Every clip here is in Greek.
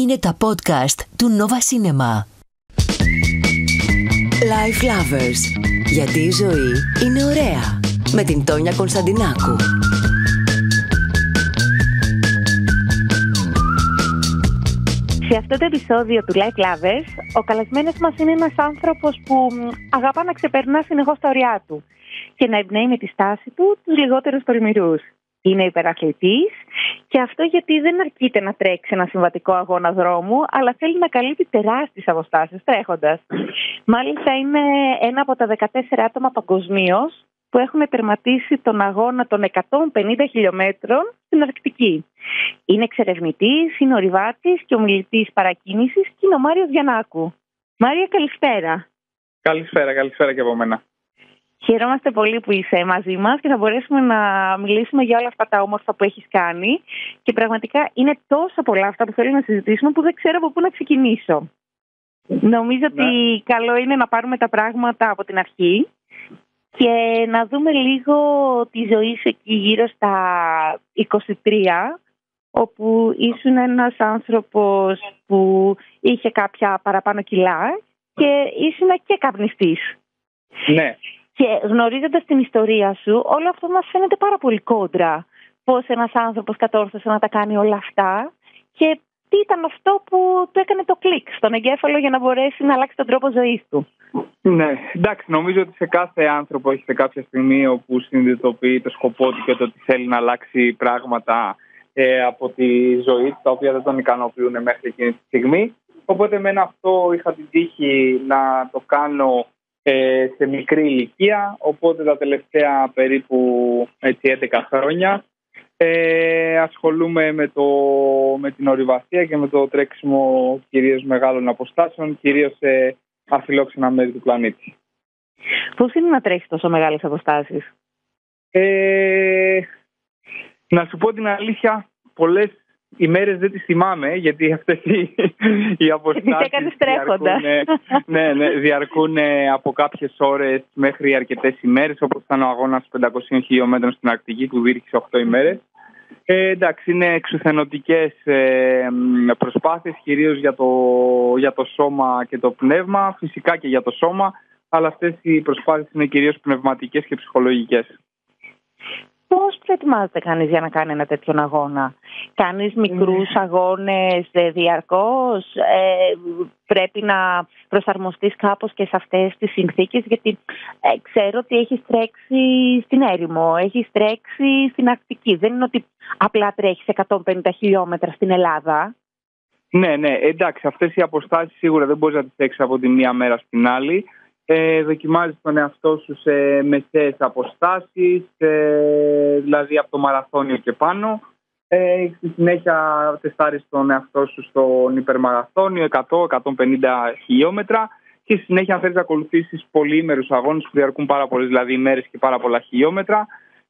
Είναι τα podcast του Nova Cinema. Life Lovers. Γιατί η ζωή είναι ωραία. Με την Τόνια Κωνσταντινάκου. Σε αυτό το επεισόδιο του Life Lovers, ο καλεσμένος μας είναι ένας άνθρωπος που αγαπά να ξεπερνά συνεχώς τα ωριά του και να εμπνέει με τη στάση του τους λιγότερους τολμηρούς. Είναι υπεραθλητής και αυτό γιατί δεν αρκείται να τρέξει ένα συμβατικό αγώνα δρόμου, αλλά θέλει να καλύπτει τεράστιες αποστάσεις τρέχοντας. Μάλιστα είναι ένα από τα 14 άτομα παγκοσμίως που έχουν τερματίσει τον αγώνα των 150 χιλιόμετρων στην Αρκτική. Είναι εξερευνητής, είναι ορειβάτης και ομιλητής παρακίνησης και είναι ο Μάριος Γιαννάκου. Μάρια, καλησπέρα. Καλησπέρα και από μένα. Χαιρόμαστε πολύ που είσαι μαζί μας και θα μπορέσουμε να μιλήσουμε για όλα αυτά τα όμορφα που έχεις κάνει. Και πραγματικά είναι τόσα πολλά αυτά που θέλω να συζητήσουμε που δεν ξέρω από πού να ξεκινήσω. Νομίζω ότι καλό είναι να πάρουμε τα πράγματα από την αρχή και να δούμε λίγο τη ζωή σου εκεί γύρω στα 23, όπου ήσουν ένας άνθρωπος που είχε κάποια παραπάνω κιλά και ήσουν και καπνιστής. Ναι. Και γνωρίζοντας την ιστορία σου, όλο αυτό μας φαίνεται πάρα πολύ κόντρα. Πώς ένας άνθρωπος κατόρθωσε να τα κάνει όλα αυτά και τι ήταν αυτό που του έκανε το κλικ στον εγκέφαλο για να μπορέσει να αλλάξει τον τρόπο ζωής του. Ναι, εντάξει, νομίζω ότι σε κάθε άνθρωπο έχει σε κάποια στιγμή όπου συνειδητοποιεί το σκοπό του και το ότι θέλει να αλλάξει πράγματα από τη ζωή του, τα οποία δεν τον ικανοποιούν μέχρι εκείνη τη στιγμή. Οπότε εμένα αυτό είχα την τύχη να το κάνω σε μικρή ηλικία, οπότε τα τελευταία περίπου 11 χρόνια ασχολούμαι με την ορειβασία και με το τρέξιμο κυρίως μεγάλων αποστάσεων, κυρίως σε αφιλόξενα μέρη του πλανήτη. Πώς είναι να τρέχεις τόσο μεγάλες αποστάσεις? Να σου πω την αλήθεια, πολλές ημέρες δεν τις θυμάμαι, γιατί αυτές οι αποστάσεις διαρκούν από κάποιες ώρες μέχρι αρκετές ημέρες, όπως ήταν ο αγώνας 500 χιλιόμετρων στην Αρκτική που διήρκησε 8 ημέρες. Εντάξει, είναι εξουθενωτικές προσπάθειες, κυρίως για το σώμα και το πνεύμα, φυσικά και για το σώμα, αλλά αυτές οι προσπάθειες είναι κυρίως πνευματικές και ψυχολογικές. Πώς προετοιμάζεται κανείς για να κάνει ένα τέτοιον αγώνα? Κάνεις μικρούς αγώνες διαρκώς? Πρέπει να προσαρμοστείς κάπως και σε αυτές τις συνθήκες? Γιατί ξέρω ότι έχεις τρέξει στην έρημο, έχεις τρέξει στην Αρκτική. Δεν είναι ότι απλά τρέχεις 150 χιλιόμετρα στην Ελλάδα. Ναι, εντάξει, αυτές οι αποστάσεις σίγουρα δεν μπορείς να τις τρέξεις από τη μία μέρα στην άλλη. Δοκιμάζεις τον εαυτό σου σε μεσαίες αποστάσεις, δηλαδή από το μαραθώνιο και πάνω. Στη συνέχεια τεστάρεις τον εαυτό σου στον υπερμαραθώνιο, 100-150 χιλιόμετρα, και στη συνέχεια αν θέλεις να ακολουθήσεις πολυήμερους αγώνες που διαρκούν πάρα πολλές δηλαδή ημέρες και πάρα πολλά χιλιόμετρα,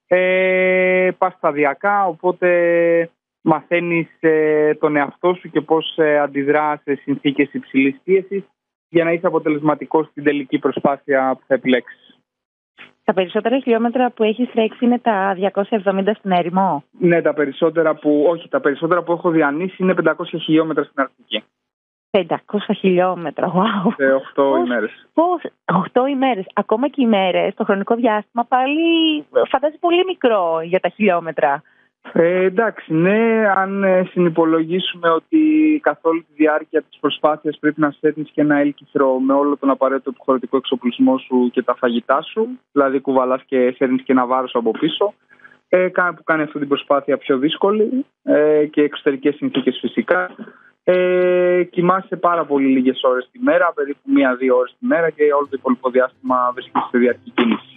πας σταδιακά, οπότε μαθαίνεις τον εαυτό σου και πώς αντιδρά σε συνθήκες υψηλής πίεσης, για να είσαι αποτελεσματικός στην τελική προσπάθεια που θα επιλέξεις. Τα περισσότερα χιλιόμετρα που έχεις τρέξει είναι τα 270 στην έρημο? Ναι, τα περισσότερα που έχω διανύσει είναι 500 χιλιόμετρα στην Αρκτική. 500 χιλιόμετρα, wow! Σε 8 ημέρες. 8 ημέρες. Ακόμα και ημέρες, το χρονικό διάστημα πάλι φαντάζει πολύ μικρό για τα χιλιόμετρα. Εντάξει, ναι, αν συνυπολογίσουμε ότι καθ' όλη τη διάρκεια της προσπάθειας πρέπει να σέρνεις και ένα έλκυθρο με όλο τον απαραίτητο επιχωρητικό εξοπλισμό σου και τα φαγητά σου, δηλαδή κουβαλάς και σέρνεις και ένα βάρος από πίσω, που κάνει αυτή την προσπάθεια πιο δύσκολη, και εξωτερικές συνθήκες φυσικά. Κοιμάσαι πάρα πολύ λίγες ώρες τη μέρα, περίπου 1-2 ώρες τη μέρα, και όλο το υπόλοιπο διάστημα βρίσκεσαι σε διαρκή κίνηση.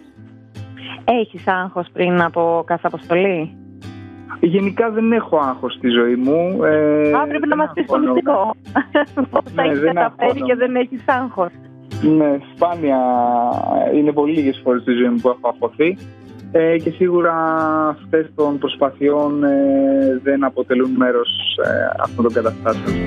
Έχεις άγχος πριν από κάθε αποστολή? Γενικά δεν έχω άγχος στη ζωή μου. Πρέπει να μας πεις το μυστικό. Πώς θα έχεις καταφέρει και δεν έχεις άγχος? Ναι, σπάνια. Είναι πολύ λίγες φορές στη ζωή μου που έχω αγχωθεί. Και σίγουρα αυτές των προσπαθειών δεν αποτελούν μέρος αυτών των καταστάσεων.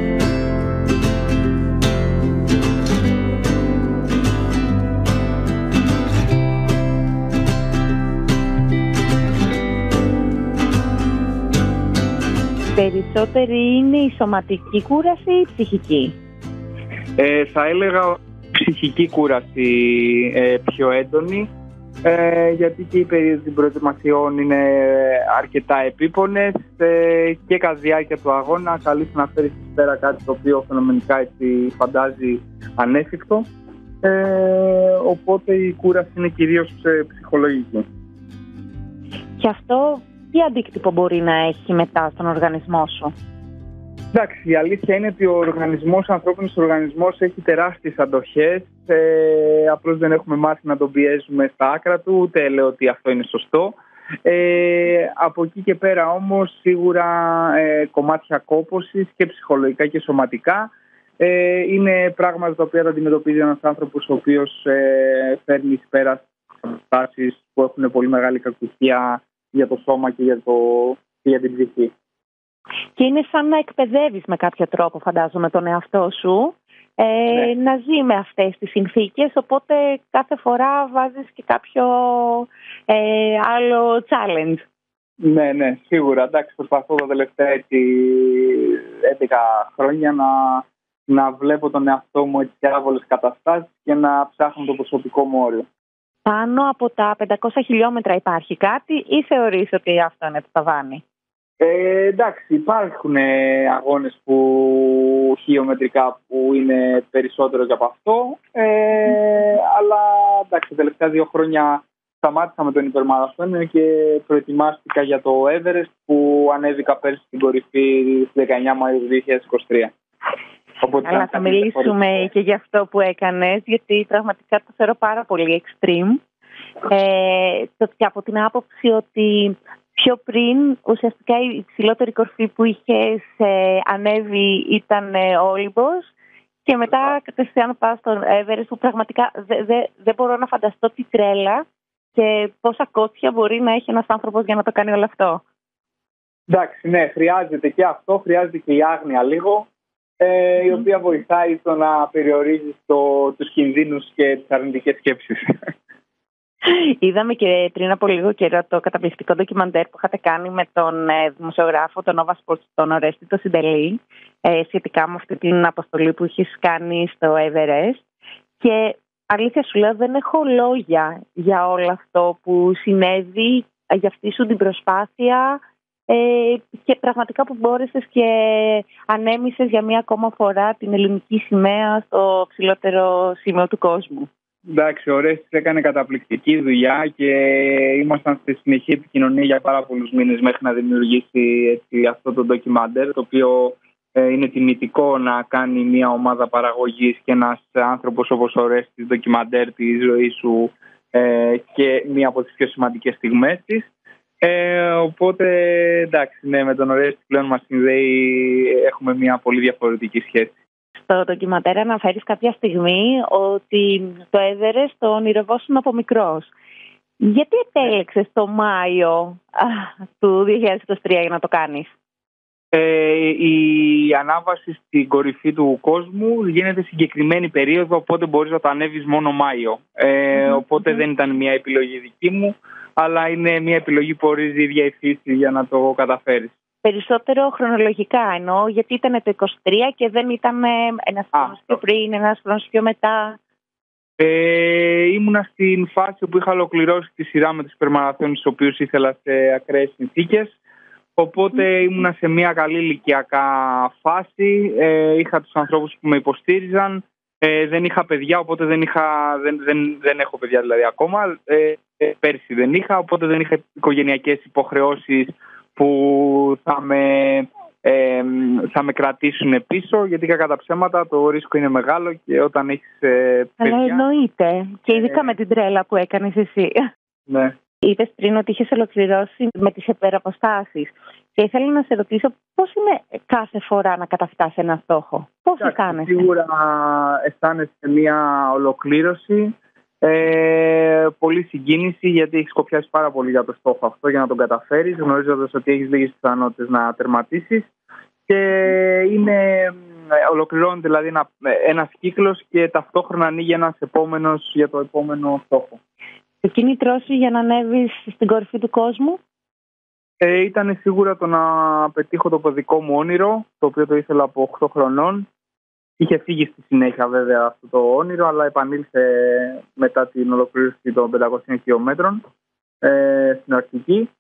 Περισσότερη είναι η σωματική κούραση ή η ψυχική? Θα έλεγα ψυχική κούραση πιο έντονη, γιατί και οι περίοδοι των προετοιμασιών είναι αρκετά επίπονες και κατά τη διάρκεια του αγώνα καλείς να φέρεις εις πέρα κάτι το οποίο φαινομενικά έτσι φαντάζει ανέφικτο, οπότε η κούραση είναι κυρίως ψυχολογική. Και αυτό τι αντίκτυπο μπορεί να έχει μετά στον οργανισμό σου? Εντάξει, η αλήθεια είναι ότι ο ανθρώπινος οργανισμός έχει τεράστιες αντοχές, απλώς δεν έχουμε μάθει να τον πιέζουμε στα άκρα του, ούτε λέω ότι αυτό είναι σωστό. Από εκεί και πέρα όμως σίγουρα κομμάτια κόπωσης και ψυχολογικά και σωματικά είναι πράγματα τα οποία θα αντιμετωπίζει ένας άνθρωπος ο οποίος φέρνει εις πέρα καταστάσεις που έχουν πολύ μεγάλη κακουχία για το σώμα και για την ψυχή. Και είναι σαν να εκπαιδεύεις με κάποιο τρόπο, φαντάζομαι, τον εαυτό σου να ζει με αυτές τις συνθήκες, οπότε κάθε φορά βάζεις και κάποιο άλλο challenge. Ναι, σίγουρα. Εντάξει, προσπαθώ τα τελευταία 11 χρόνια να βλέπω τον εαυτό μου σε άβολες καταστάσεις και να ψάχνω το προσωπικό μου όριο. Πάνω από τα 500 χιλιόμετρα υπάρχει κάτι ή θεωρείς ότι αυτό είναι το ταβάνι? Εντάξει, υπάρχουν αγώνες χιλιομετρικά που είναι περισσότερο και από αυτό, αλλά εντάξει, τα τελευταία 2 χρόνια σταμάτησα με τον υπερμαραθώνιο και προετοιμάστηκα για το Everest που ανέβηκα πέρσι στην κορυφή στις 19 Μαΐου 2023. Αλλά θα μιλήσουμε και για αυτό που έκανες, γιατί πραγματικά το θεωρώ πάρα πολύ extreme. Και από την άποψη ότι πιο πριν ουσιαστικά η υψηλότερη κορφή που είχες ανέβει ήταν ο Όλυμπος και μετά κατευθείαν πας στον Everest, που πραγματικά δεν μπορώ να φανταστώ τη τρέλα και πόσα κότσια μπορεί να έχει ένας άνθρωπος για να το κάνει όλο αυτό. Εντάξει, ναι, χρειάζεται και αυτό, χρειάζεται και η άγνοια λίγο, η οποία βοηθάει στο να περιορίζει τους κινδύνους και τις αρνητικές σκέψεις. Είδαμε και πριν από λίγο καιρό το καταπληκτικό ντοκιμαντέρ που είχατε κάνει με τον δημοσιογράφο, τον Nova Sports, τον Ορέστη το Συντελή, σχετικά με αυτή την αποστολή που έχεις κάνει στο Everest. Και αλήθεια σου λέω, δεν έχω λόγια για όλο αυτό που συνέβη, για αυτή σου την προσπάθεια και πραγματικά που μπόρεσες και ανέμισες για μία ακόμα φορά την ελληνική σημαία στο ψηλότερο σημείο του κόσμου. Εντάξει, ο Ορέστης έκανε καταπληκτική δουλειά και ήμασταν στη συνεχή επικοινωνία για πάρα πολλούς μήνες μέχρι να δημιουργήσει αυτό το ντοκιμαντέρ, το οποίο είναι τιμητικό να κάνει μια ομάδα παραγωγής και ένας άνθρωπος όπως ο Ορέστης ντοκιμαντέρ τη ζωή σου και μία από τις πιο σημαντικές στιγμές της. Οπότε εντάξει, ναι, με τον Ορέστη πλέον μας συνδέει, έχουμε μια πολύ διαφορετική σχέση. Στο ντοκιμαντέρ αναφέρεις κάποια στιγμή ότι το Everest το ονειρευόσουν από μικρός. Γιατί επέλεξες το Μάιο του 2023 για να το κάνεις? Η ανάβαση στην κορυφή του κόσμου γίνεται συγκεκριμένη περίοδο, οπότε μπορείς να το ανέβεις μόνο Μάιο. Οπότε δεν ήταν μια επιλογή δική μου, αλλά είναι μια επιλογή που ορίζει η ίδια η φύση για να το καταφέρεις. Περισσότερο χρονολογικά εννοώ, γιατί ήταν το 23 και δεν ήταν ένας χρόνος πιο πριν, ένας χρόνος πιο μετά. Ήμουνα στην φάση που είχα ολοκληρώσει τη σειρά με τους υπερμαραθώνιους, τους οποίους ήθελα σε ακραίες συνθήκες. Οπότε ήμουνα σε μια καλή ηλικιακά φάση. Είχα τους ανθρώπους που με υποστήριζαν. Δεν είχα παιδιά, οπότε δεν έχω παιδιά δηλαδή ακόμα. Πέρσι δεν είχα, οπότε δεν είχα οικογενειακές υποχρεώσεις που θα με κρατήσουν πίσω, γιατί κατά τα ψέματα το ρίσκο είναι μεγάλο και όταν έχεις παιδιά... Αλλά εννοείται, και ειδικά με την τρέλα που έκανες εσύ. Ναι. Είπες πριν ότι είχες ολοκληρώσει με τις υπεραποστάσεις και ήθελα να σε ρωτήσω πώς είναι κάθε φορά να καταφτάσεις ένα στόχο. Πώς αισθάνεσαι? Σίγουρα αισθάνεσαι μια ολοκλήρωση, πολύ συγκίνηση, γιατί έχεις κοπιάσει πάρα πολύ για το στόχο αυτό για να τον καταφέρεις, γνωρίζοντας ότι έχεις λίγες πιθανότητες να τερματίσεις, και ολοκληρώνεται δηλαδή ένας κύκλος και ταυτόχρονα ανοίγει ένας επόμενος για το επόμενο στόχο. Το κίνητρό σου για να ανέβεις στην κορυφή του κόσμου? Ήταν σίγουρα το να πετύχω το παιδικό μου όνειρο, το οποίο το ήθελα από 8 χρονών. Είχε φύγει στη συνέχεια βέβαια αυτό το όνειρο, αλλά επανήλθε μετά την ολοκλήρωση των 500 χιλιόμετρων στην Αρκτική.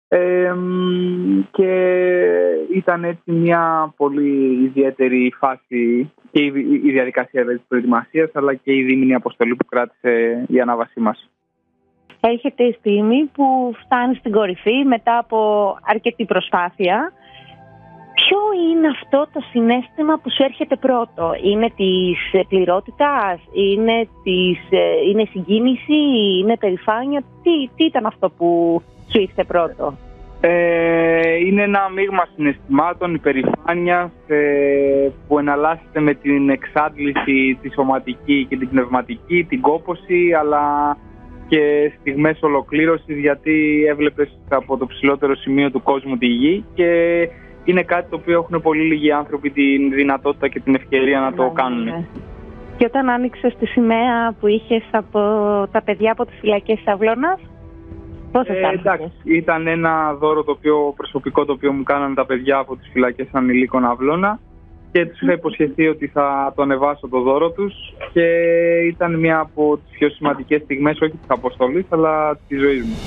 Και ήταν έτσι μια πολύ ιδιαίτερη φάση και η διαδικασία της προετοιμασίας, αλλά και η δίμηνη αποστολή που κράτησε η ανάβασή μας. Έρχεται η στιγμή που φτάνει στην κορυφή μετά από αρκετή προσπάθεια. Ποιο είναι αυτό το συναίσθημα που σου έρχεται πρώτο? Είναι της πληρότητας, είναι συγκίνηση, είναι περηφάνεια? Τι ήταν αυτό που σου ήρθε πρώτο? Είναι ένα μείγμα συναισθημάτων, υπερηφάνειας που εναλλάσσεται με την εξάντληση τη σωματική και την πνευματική, την κόπωση, αλλά και στιγμές ολοκλήρωσης, γιατί έβλεπες από το ψηλότερο σημείο του κόσμου τη γη, και είναι κάτι το οποίο έχουν πολύ λίγοι άνθρωποι την δυνατότητα και την ευκαιρία να το κάνουν. Και όταν άνοιξες τη σημαία που είχες από τα παιδιά από τις φυλακές της Αυλώνας, πώς αισθάνθηκες? Εντάξει, ήταν ένα δώρο προσωπικό το οποίο μου κάνανε τα παιδιά από τις φυλακές ανηλίκων Αυλώνα, και τους είχα υποσχεθεί ότι θα το ανεβάσω το δώρο τους, και ήταν μια από τις πιο σημαντικές στιγμές, όχι της αποστολής, αλλά της ζωής μου.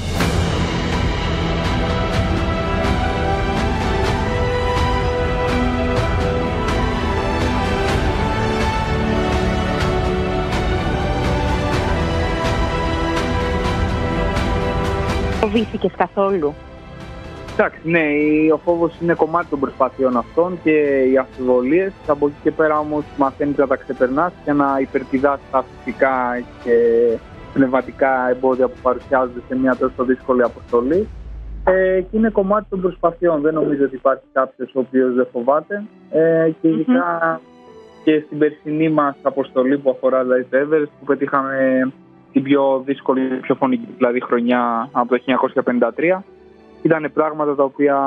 Φοβήθηκες καθόλου? Εντάξει, ναι, ο φόβος είναι κομμάτι των προσπάθειών αυτών και οι αμφιβολίες. Από εκεί και πέρα όμως μαθαίνεις να τα ξεπερνάς και να υπερπηδάς τα φυσικά και πνευματικά εμπόδια που παρουσιάζονται σε μια τόσο δύσκολη αποστολή. Και είναι κομμάτι των προσπαθειών. Δεν νομίζω ότι υπάρχει κάποιος ο οποίος δεν φοβάται. Και ειδικά και στην περσινή μας αποστολή που αφορά δηλαδή το Everest, που πετύχαμε την πιο δύσκολη, πιο φωνική δηλαδή χρονιά από το 1953. Ήταν πράγματα τα οποία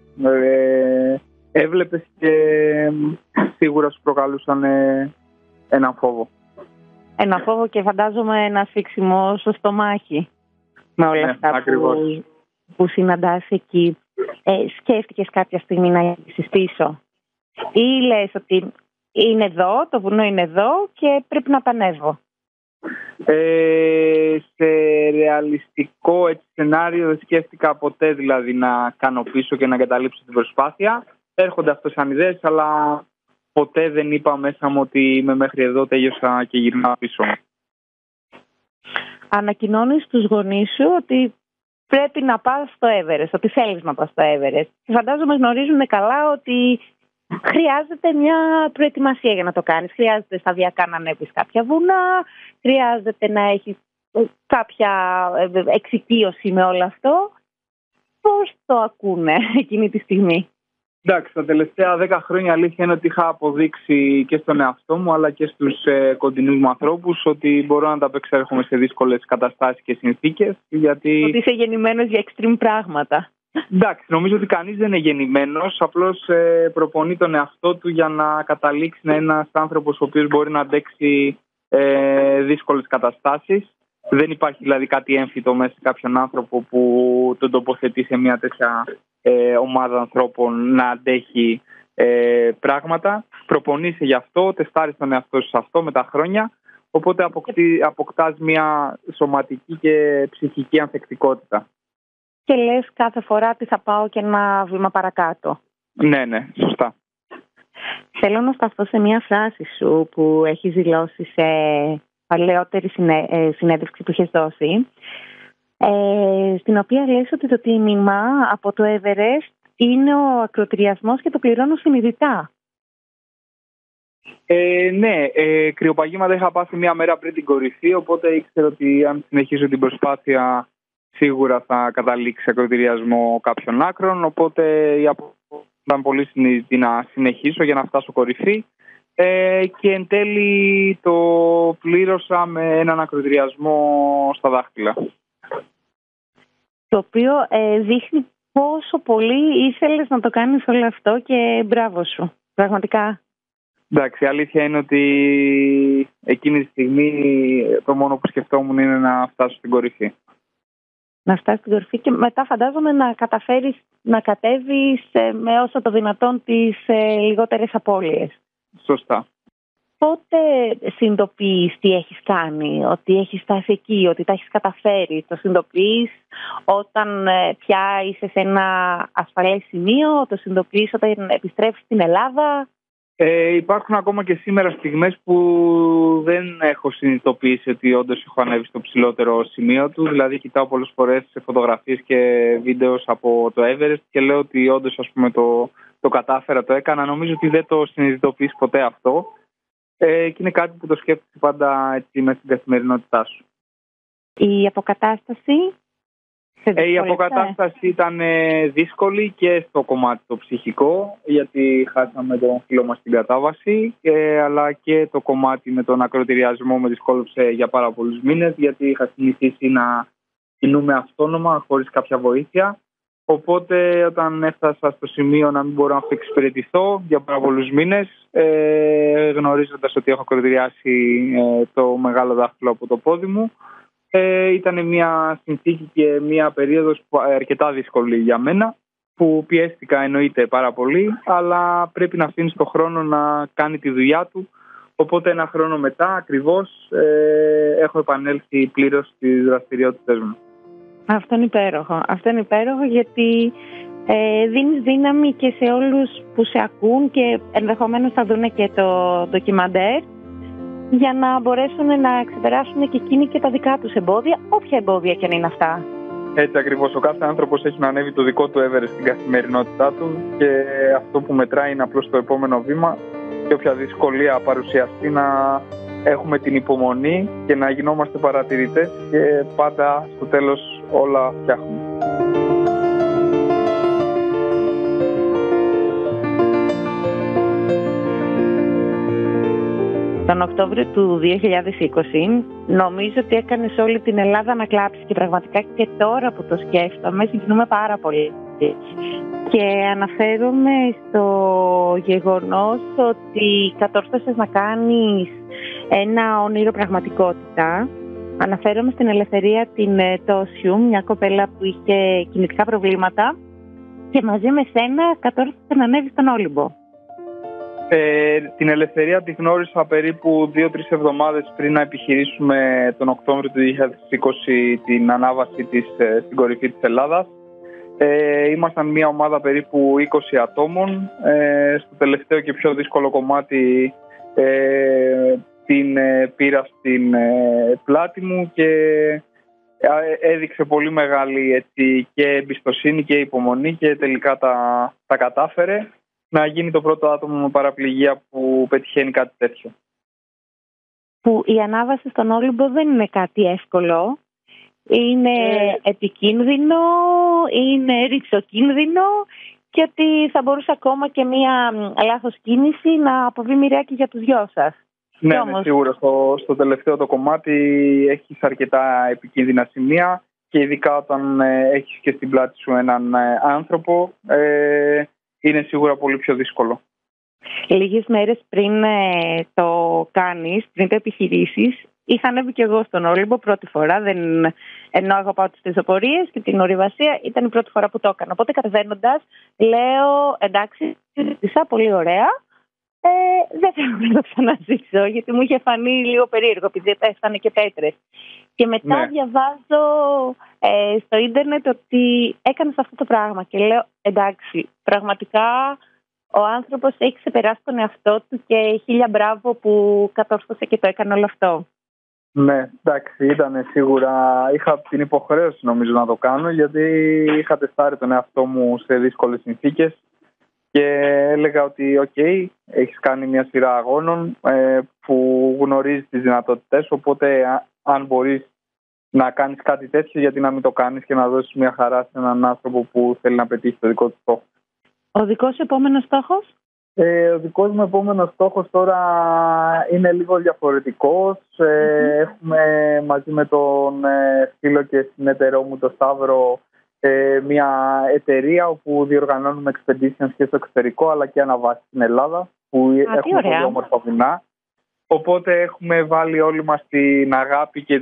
έβλεπες και σίγουρα σου προκαλούσαν έναν φόβο. Ένα φόβο και φαντάζομαι ένα σφίξιμο στο στομάχι με όλα αυτά που συναντάς εκεί. Σκέφτηκες κάποια στιγμή να γυρίσεις πίσω, ή λες ότι είναι εδώ, το βουνό είναι εδώ και πρέπει να τα ανέβω? Σε ρεαλιστικό σενάριο δεν σκέφτηκα ποτέ δηλαδή να κάνω πίσω και να εγκαταλείψω την προσπάθεια. Έρχονται αυτό σαν ιδέες, αλλά ποτέ δεν είπα μέσα μου ότι είμαι μέχρι εδώ, τέλειωσα και γυρνάω πίσω. Ανακοινώνεις στους γονείς σου ότι πρέπει να πας στο Everest, ότι θέλεις να πας στο Everest. Και φαντάζομαι γνωρίζουν καλά ότι χρειάζεται μια προετοιμασία για να το κάνεις. Χρειάζεται σταδιακά να ανέβεις κάποια βουνά, χρειάζεται να έχεις κάποια εξοικείωση με όλο αυτό. Πώς το ακούνε εκείνη τη στιγμή? Εντάξει, τα τελευταία 10 χρόνια αλήθεια είναι ότι είχα αποδείξει και στον εαυτό μου αλλά και στους κοντινούς μου ανθρώπους ότι μπορώ να τα απεξέρχομαι σε δύσκολες καταστάσεις και συνθήκες. Γιατί... Ότι είσαι γεννημένος για extreme πράγματα. Εντάξει, νομίζω ότι κανείς δεν είναι γεννημένος, απλώς προπονεί τον εαυτό του για να καταλήξει να είναι ένας άνθρωπος ο οποίος μπορεί να αντέξει δύσκολες καταστάσεις. Δεν υπάρχει δηλαδή κάτι έμφυτο μέσα σε κάποιον άνθρωπο που τον τοποθετεί σε μια τέτοια ομάδα ανθρώπων να αντέχει πράγματα. Προπονείσαι γι' αυτό, τεστάρεις τον εαυτό σου σε αυτό με τα χρόνια, οπότε αποκτάς μια σωματική και ψυχική ανθεκτικότητα. Και λες κάθε φορά ότι θα πάω και ένα βήμα παρακάτω. Ναι, σωστά. Θέλω να σταθώ σε μια φράση σου που έχεις δηλώσει σε παλαιότερη συνέντευξη που έχεις δώσει, στην οποία λες ότι το τίμημα από το Everest είναι ο ακροτηριασμός και το πληρώνω συνειδητά. Ναι, κρυοπαγήματα είχα πάθει μια μέρα πριν την κορυφή, οπότε ήξερα ότι αν συνεχίσω την προσπάθεια σίγουρα θα καταλήξει ακροτηριασμό κάποιων άκρων, οπότε ήταν πολύ συνειδητή να συνεχίσω για να φτάσω κορυφή και εν τέλει το πλήρωσα με έναν ακροτηριασμό στα δάχτυλα. Το οποίο δείχνει πόσο πολύ ήθελες να το κάνεις όλο αυτό και μπράβο σου, πραγματικά. Εντάξει, η αλήθεια είναι ότι εκείνη τη στιγμή το μόνο που σκεφτόμουν είναι να φτάσω στην κορυφή. Να φτάσει στην κορυφή και μετά φαντάζομαι να καταφέρεις να κατέβεις με όσο το δυνατόν τις λιγότερες απώλειες. Σωστά. Πότε συνειδητοποιείς τι έχεις κάνει, ότι έχεις φτάσει εκεί, ότι τα έχεις καταφέρει? Το συνειδητοποιείς όταν πια είσαι σε ένα ασφαλές σημείο, το συνειδητοποιείς όταν επιστρέφεις στην Ελλάδα? Υπάρχουν ακόμα και σήμερα στιγμές που δεν έχω συνειδητοποιήσει ότι όντως έχω ανέβει στο ψηλότερο σημείο του. Δηλαδή κοιτάω πολλές φορές σε φωτογραφίες και βίντεο από το Everest και λέω ότι όντως το κατάφερα, το έκανα. Νομίζω ότι δεν το συνειδητοποιείς ποτέ αυτό. Και είναι κάτι που το σκέφτεσαι πάντα έτσι μέσα στην καθημερινότητά σου. Η αποκατάσταση? Η αποκατάσταση ήταν δύσκολη και στο κομμάτι το ψυχικό, γιατί χάσαμε τον φίλο μας στην κατάβαση, αλλά και το κομμάτι με τον ακροτηριασμό με δυσκόλεψε για πάρα πολλούς μήνες, γιατί είχα συνηθίσει να κινούμε αυτόνομα, χωρίς κάποια βοήθεια. Οπότε όταν έφτασα στο σημείο να μην μπορώ να αυτοεξυπηρετηθώ για πάρα πολλούς μήνες, γνωρίζοντας ότι έχω ακροτηριάσει το μεγάλο δάχτυλο από το πόδι μου, ήταν μια συνθήκη και μια περίοδος αρκετά δύσκολη για μένα, που πιέστηκα εννοείται πάρα πολύ, αλλά πρέπει να αφήνεις το χρόνο να κάνει τη δουλειά του. Οπότε ένα χρόνο μετά ακριβώς έχω επανέλθει πλήρως στις δραστηριότητες μου. Αυτό είναι υπέροχο. Αυτό είναι υπέροχο γιατί δίνεις δύναμη και σε όλους που σε ακούν και ενδεχομένως θα δουν και το ντοκιμαντέρ, για να μπορέσουν να ξεπεράσουν και εκείνοι και τα δικά τους εμπόδια, όποια εμπόδια και αν είναι αυτά. Έτσι ακριβώς. Ο κάθε άνθρωπος έχει να ανέβει το δικό του Everest στην καθημερινότητά του και αυτό που μετράει είναι απλώς το επόμενο βήμα και όποια δυσκολία παρουσιαστεί να έχουμε την υπομονή και να γινόμαστε παρατηρητές και πάντα στο τέλος όλα φτιάχνουμε. Τον Οκτώβριο του 2020 νομίζω ότι έκανες όλη την Ελλάδα να κλάψει και πραγματικά και τώρα που το σκέφτομαι συγκινούμε πάρα πολύ. Και αναφέρομαι στο γεγονός ότι κατόρθωσες να κάνεις ένα όνειρο πραγματικότητα. Αναφέρομαι στην Ελευθερία την Τόσιου, μια κοπέλα που είχε κινητικά προβλήματα και μαζί με σένα κατόρθωσε να ανέβει στον Όλυμπο. Την Ελευθερία τη γνώρισα περίπου 2-3 εβδομάδες πριν να επιχειρήσουμε τον Οκτώβριο του 2020 την ανάβαση της στην κορυφή της Ελλάδας. Ήμασταν μια ομάδα περίπου 20 ατόμων. Στο τελευταίο και πιο δύσκολο κομμάτι την πήρα στην πλάτη μου και έδειξε πολύ μεγάλη και εμπιστοσύνη και υπομονή και τελικά τα κατάφερε να γίνει το πρώτο άτομο με παραπληγία που πετυχαίνει κάτι τέτοιο. Που η ανάβαση στον Όλυμπο δεν είναι κάτι εύκολο. Είναι επικίνδυνο, είναι ριτσοκίνδυνο και ότι θα μπορούσε ακόμα και μία λάθος κίνηση να αποβεί μοιραία για τους δυο σας. Ναι, όμως... σίγουρα. Στο τελευταίο το κομμάτι έχεις αρκετά επικίνδυνα σημεία και ειδικά όταν έχεις και στην πλάτη σου έναν άνθρωπο, είναι σίγουρα πολύ πιο δύσκολο. Λίγες μέρες πριν το κάνεις, πριν το επιχειρήσεις, είχα ανέβει και εγώ στον Όλυμπο πρώτη φορά. Ενώ αγαπάω τις πεζοπορίες και την ορειβασία, ήταν η πρώτη φορά που το έκανα. Οπότε κατεβαίνοντας, λέω εντάξει, ζήτησα πολύ ωραία. Δεν θέλω να το ξαναζήσω, γιατί μου είχε φανεί λίγο περίεργο, επειδή έφτανε και πέτρες. Και μετά διαβάζω στο ίντερνετ ότι έκανες αυτό το πράγμα και λέω εντάξει, πραγματικά ο άνθρωπος έχει ξεπεράσει τον εαυτό του και χίλια μπράβο που κατόρθωσε και το έκανε όλο αυτό. Ναι, εντάξει, ήταν σίγουρα. Είχα την υποχρέωση νομίζω να το κάνω, γιατί είχα τεστάρει τον εαυτό μου σε δύσκολες συνθήκες και έλεγα ότι έχεις κάνει μια σειρά αγώνων που γνωρίζεις τις δυνατότητες, οπότε αν μπορείς να κάνεις κάτι τέτοιο, γιατί να μην το κάνεις και να δώσεις μια χαρά σε έναν άνθρωπο που θέλει να πετύχει το δικό του στόχο. Ο δικός σου επόμενος στόχος? Ο δικός μου επόμενος στόχος τώρα είναι λίγο διαφορετικός. Έχουμε μαζί με τον φίλο και συνεταιρό μου, τον Σταύρο, μια εταιρεία όπου διοργανώνουμε expeditions και στο εξωτερικό αλλά και αναβάσεις στην Ελλάδα, που έχουμε πολύ όμορφα βουνά. Οπότε έχουμε βάλει όλοι μας την αγάπη και,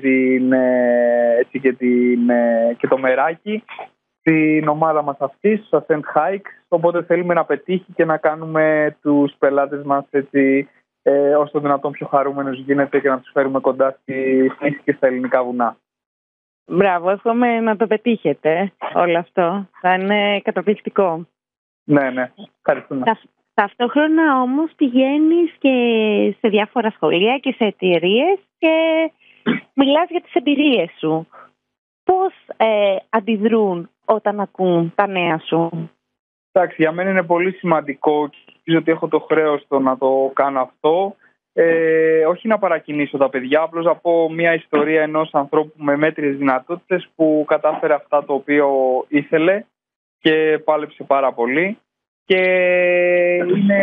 και το μεράκι στην ομάδα μας αυτή, στο Ascent Hikes. Οπότε θέλουμε να πετύχει και να κάνουμε τους πελάτες μας έτσι, όσο το δυνατόν πιο χαρούμενους γίνεται και να τους φέρουμε κοντά στη φύση και στα ελληνικά βουνά. Μπράβο, εύχομαι να το πετύχετε όλο αυτό. Θα είναι καταπληκτικό. Ναι, ευχαριστούμε. Ταυτόχρονα όμως πηγαίνεις και σε διάφορα σχολεία και σε εταιρείες και μιλάς για τις εμπειρίες σου. Πώς αντιδρούν όταν ακούν τα νέα σου? Εντάξει, για μένα είναι πολύ σημαντικό και νομίζω ότι έχω το χρέος να το κάνω αυτό. Όχι να παρακινήσω τα παιδιά, απλώς να πω μια ιστορία ενός ανθρώπου με μέτριες δυνατότητες που κατάφερε αυτά το οποίο ήθελε και πάλεψε πάρα πολύ. Και είναι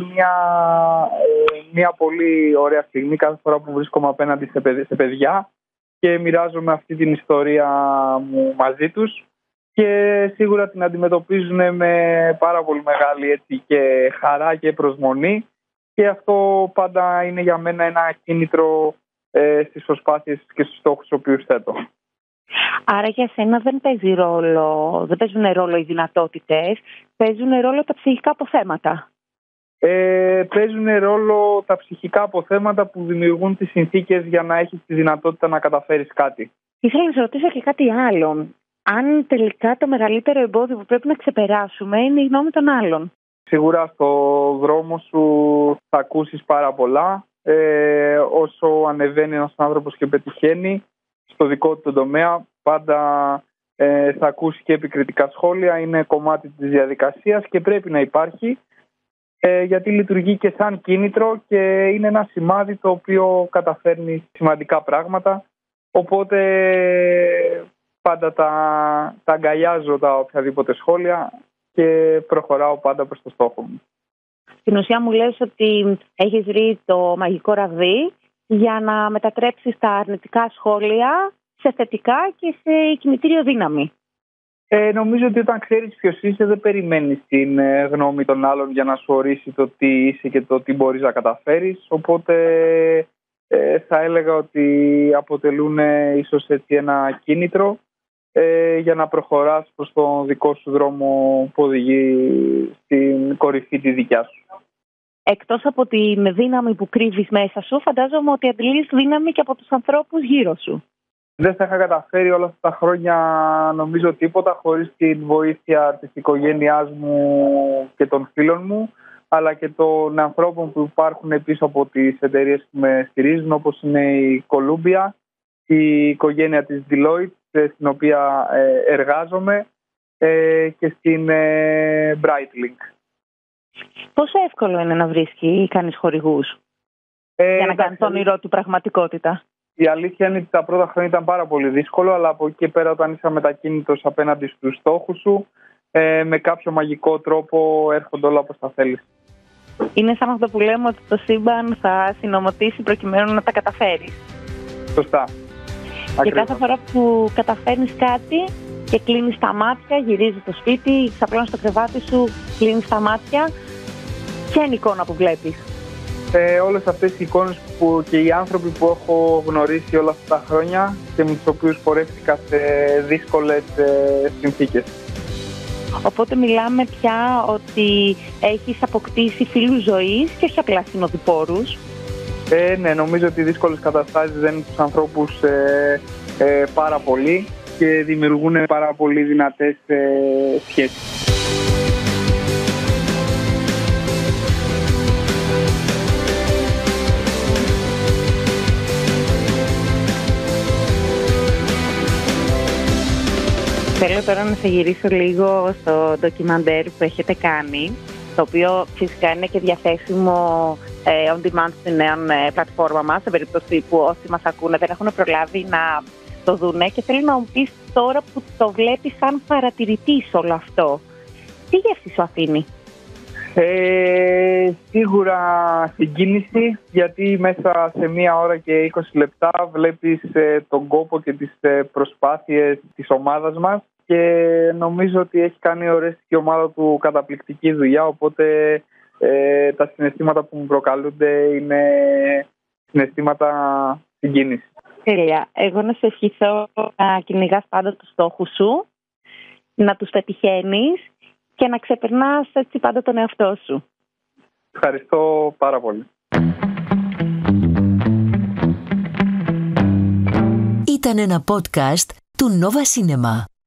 μια πολύ ωραία στιγμή κάθε φορά που βρίσκομαι απέναντι σε παιδιά και μοιράζομαι αυτή την ιστορία μου μαζί τους και σίγουρα την αντιμετωπίζουν με πάρα πολύ μεγάλη έτσι, και χαρά και προσμονή και αυτό πάντα είναι για μένα ένα κίνητρο στις προσπάθειες και στους στόχους τους οποίους θέτω. Άρα για σένα δεν παίζουν ρόλο οι δυνατότητες, παίζουν ρόλο τα ψυχικά αποθέματα. Παίζουν ρόλο τα ψυχικά αποθέματα που δημιουργούν τις συνθήκες για να έχεις τη δυνατότητα να καταφέρεις κάτι. Ήθελα να σε ρωτήσω και κάτι άλλο. Αν τελικά το μεγαλύτερο εμπόδιο που πρέπει να ξεπεράσουμε είναι η γνώμη των άλλων. Σίγουρα στο δρόμο σου θα ακούσεις πάρα πολλά. Όσο ανεβαίνει ένας άνθρωπος και πετυχαίνει στο δικό του τομέα, πάντα θα ακούσει και επικριτικά σχόλια. Είναι κομμάτι της διαδικασίας και πρέπει να υπάρχει, γιατί λειτουργεί και σαν κίνητρο και είναι ένα σημάδι το οποίο καταφέρνει σημαντικά πράγματα. Οπότε πάντα τα αγκαλιάζω τα οποιαδήποτε σχόλια και προχωράω πάντα προς το στόχο μου. Στην ουσία μου λες ότι έχεις βρει το μαγικό ραβδί για να μετατρέψεις τα αρνητικά σχόλια σε θετικά και σε κινητήριο δύναμη. Νομίζω ότι όταν ξέρεις ποιος είσαι δεν περιμένεις την γνώμη των άλλων για να σου ορίσει το τι είσαι και το τι μπορείς να καταφέρεις. Οπότε θα έλεγα ότι αποτελούν ίσως έτσι ένα κίνητρο για να προχωράς προς τον δικό σου δρόμο που οδηγεί στην κορυφή τη δικιά σου. Εκτός από την δύναμη που κρύβεις μέσα σου, φαντάζομαι ότι αντλείς δύναμη και από τους ανθρώπους γύρω σου. Δεν θα είχα καταφέρει όλα αυτά τα χρόνια νομίζω τίποτα χωρίς την βοήθεια της οικογένειάς μου και των φίλων μου, αλλά και των ανθρώπων που υπάρχουν πίσω από τις εταιρείες που με στηρίζουν, όπως είναι η Columbia, η οικογένεια της Deloitte, στην οποία εργάζομαι, και στην Breitling. Πόσο εύκολο είναι να βρίσκει κανείς χορηγούς για να κάνει το όνειρό του πραγματικότητα? Η αλήθεια είναι ότι τα πρώτα χρόνια ήταν πάρα πολύ δύσκολο, αλλά από εκεί και πέρα όταν είσαι μετακίνητος απέναντι στους στόχους σου, με κάποιο μαγικό τρόπο έρχονται όλα όπως τα θέλεις. Είναι σαν αυτό που λέμε ότι το σύμπαν θα συνομωτήσει προκειμένου να τα καταφέρεις. Σωστά. Και Ακριβώς. κάθε φορά που καταφέρνεις κάτι και κλείνεις τα μάτια, γυρίζεις στο σπίτι, ξαπλώνεις στο κρεβάτι σου, κλείνεις τα μάτια, ποια είναι η εικόνα που βλέπεις? Όλες αυτές οι εικόνες και οι άνθρωποι που έχω γνωρίσει όλα αυτά τα χρόνια και με τους οποίους πορεύτηκα σε δύσκολες συνθήκες. Οπότε μιλάμε πια ότι έχεις αποκτήσει φίλους ζωής και όχι απλά συνοδοιπόρους. Ναι, νομίζω ότι οι δύσκολες καταστάσεις δένουν τους ανθρώπους πάρα πολύ και δημιουργούν πάρα πολύ δυνατές σχέσεις. Θέλω τώρα να σε γυρίσω λίγο στο ντοκιμαντέρ που έχετε κάνει, το οποίο φυσικά είναι και διαθέσιμο on demand στην νέα πλατφόρμα μας, σε περίπτωση που όσοι μας ακούνε δεν έχουν προλάβει να το δούνε. Και θέλω να μου πεις τώρα που το βλέπεις σαν παρατηρητής όλο αυτό, τι γεύση σου αφήνει? Σίγουρα συγκίνηση, γιατί μέσα σε 1 ώρα και 20 λεπτά βλέπεις τον κόπο και τις προσπάθειες της ομάδας μας και νομίζω ότι έχει κάνει ωραία η ομάδα του καταπληκτική δουλειά, οπότε τα συναισθήματα που μου προκαλούνται είναι συναισθήματα συγκίνησης. Τέλεια. Εγώ να σε ευχηθώ να κυνηγάς πάντα τους στόχους σου, να τους πετυχαίνεις και να ξεπερνάς έτσι πάντα τον εαυτό σου. Ευχαριστώ πάρα πολύ. Ήταν ένα podcast του Nova Cinema.